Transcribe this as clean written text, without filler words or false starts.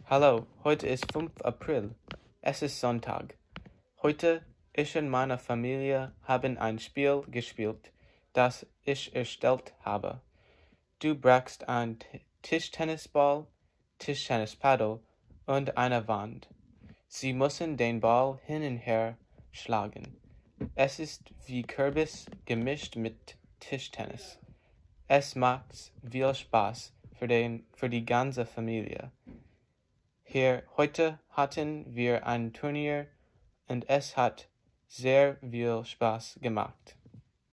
Hallo, heute ist 5. April. Es ist Sonntag. Heute, ich und meine Familie haben ein Spiel gespielt, das ich erstellt habe. Du brauchst einen Tischtennisball, Tischtennispaddel und eine Wand. Sie müssen den Ball hin und her schlagen. Es ist wie Kürbis gemischt mit Tischtennis. Es macht viel Spaß für die ganze Familie. Heute hatten wir ein Turnier und es hat sehr viel Spaß gemacht.